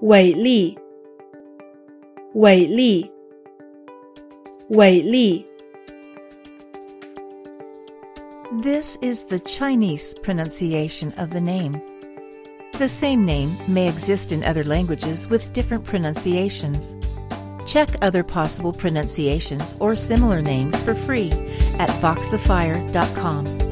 Wěi-Lì, Wěi-Lì, Wěi-Lì. This is the Chinese pronunciation of the name. The same name may exist in other languages with different pronunciations. Check other possible pronunciations or similar names for free at Voxifier.com.